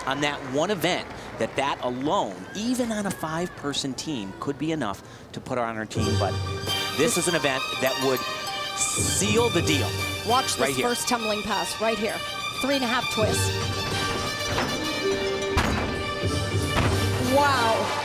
on that one event, that alone, even on a 5-person team, could be enough to put her on her team. But this is an event that would seal the deal. Watch this first tumbling pass right here. 3.5 twists. Wow.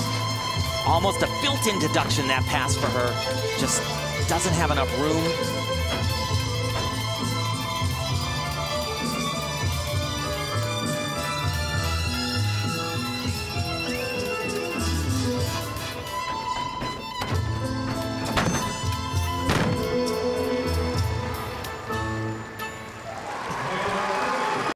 Almost a built-in deduction, that pass for her. Just doesn't have enough room.